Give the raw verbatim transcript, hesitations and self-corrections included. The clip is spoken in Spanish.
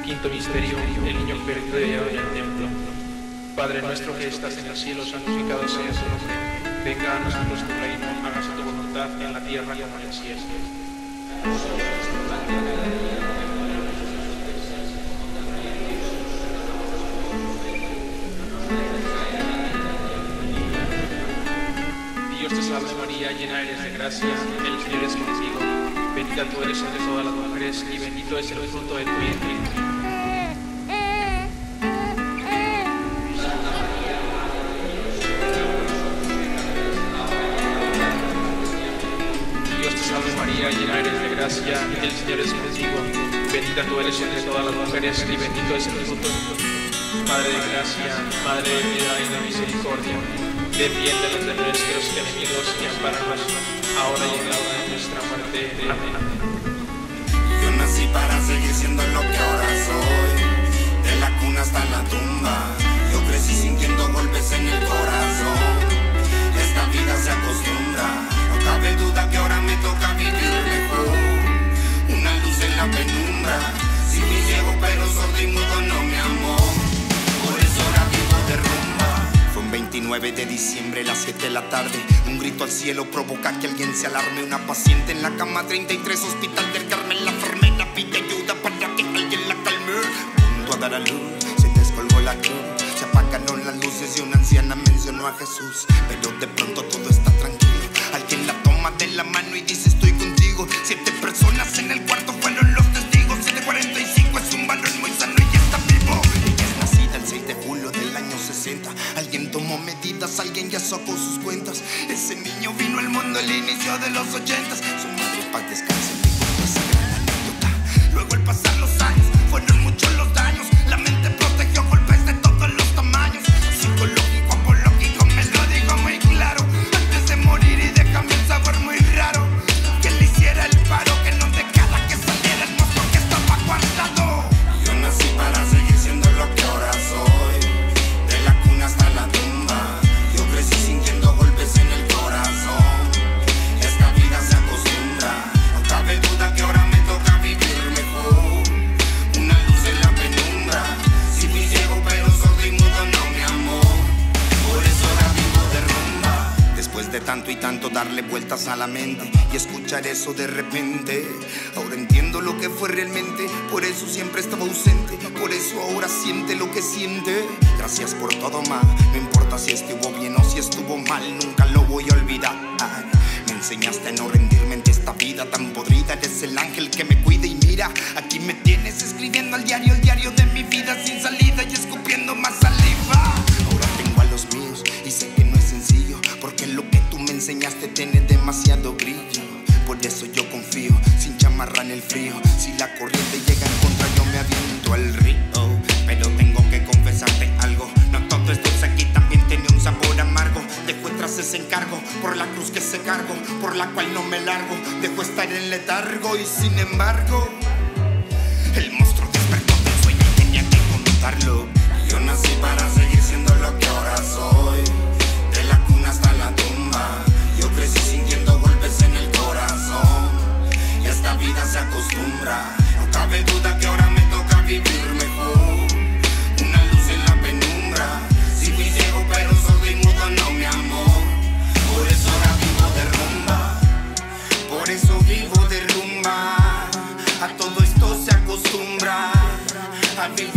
Quinto misterio, el niño perdido y hallado en el templo. Padre nuestro que estás en el cielo, santificado sea tu nombre. Venga a nosotros tu reino, hágase tu voluntad en la tierra como en el cielo. Dios te salve María, llena eres de gracia, el Señor es contigo. Bendita tú eres entre todas las mujeres y bendito es el fruto de tu vientre. Dios te salve María, llena eres de gracia, el Señor es contigo. Bendita tú eres entre todas las mujeres y bendito es el fruto de tu vientre. Madre de gracia, Madre de piedad y de misericordia, defiéndenos de nuestros enemigos y ampáranos, ahora y en la hora de nuestra muerte. Amén. Yo nací para seguir siendo lo que ahora soy, de la cuna hasta la tumba. Yo crecí sintiendo golpes en el corazón. Esta vida se acostumbra, no cabe duda que ahora me toca vivir mejor. Una luz en la penumbra, si fui ciego pero sordo y mudo no me amó. Por eso ahora vivo de rumba. Fue un veintinueve de diciembre, las siete de la tarde. Un grito al cielo provoca que alguien se alarme. Una paciente en la cama treinta y tres, Hospital del Carmen. La enfermera pide ayuda para que alguien la calme. Junto a dar a luz, se descolgó la cruz. Se apagaron las luces y una anciana mencionó a Jesús. Pero de pronto todo está tranquilo. Alguien la toma de la mano y dice estoy contigo. Siete personas en el cuarto fueron los testigos. siete cuarenta y cinco es un varón muy sano y está vivo. Ella es nacida el seis de julio del año sesenta. Alguien tomó medidas, alguien ya sacó sus cuentas. Ese niño vino al mundo al inicio de los ochentas. Su madre paz descanse, me contó esa gran anécdota. Luego al pasar los años, fueron muchos los daños. La mente protegió golpes de todos los tamaños. Psicológico, apológico, me lo digo muy claro. Antes de morir y déjame un sabor muy raro. Que le hiciera el paro, que no dejara que saliera el monstruo que estaba guardado. Yo nací para seguir siendo lo que ahora soy, de la cuna hasta la tumba. Yo crecí sintiendo golpes en el corazón. Esta vida se acostumbra, no cabe duda que ahora me toca vivir mejor. Una luz en la penumbra, si fui ciego pero sordo y mudo no me amó. Por eso ahora vivo de rumba. Después de tanto y tanto darle vueltas a la mente y escuchar eso de repente, ahora entiendo lo que fue realmente. Por eso siempre estaba ausente, por eso ahora siente lo que siente. Gracias por todo, ma, no importa si estuvo bien o si estuvo mal, nunca lo voy a olvidar. Me enseñaste a no rendirme ante esta vida tan podrida. Eres el ángel que me cuida y mira, aquí me tienes escribiendo al diario, el diario de mi vida sin salida y escupiendo más saliva. Ahora tengo a los míos y sé que no es sencillo, porque lo que tú me enseñaste tiene demasiado brillo. Por eso yo confío, sin chamarra en el frío. Si la corriente llega en contra yo me aviento al río. Pero tengo que confesarte algo, no todo esto aquí también tiene un sabor amargo. Dejo atrás ese encargo, por la cruz que se cargo, por la cual no me largo. Dejo estar en letargo y sin embargo el monstruo despertó del sueño y tenía que contarlo. Yo nací para seguir siendo lo que ahora soy, de la cuna hasta la tumba. Yo crecí sintiendo golpes en el corazón. Y esta vida se acostumbra, no cabe duda que ahora me toca vivir mejor. Una luz en la penumbra, si fui ciego pero sordo y mudo no me amó. Por eso ahora vivo de rumba, por eso vivo de rumba. A todo esto se acostumbra, a vivir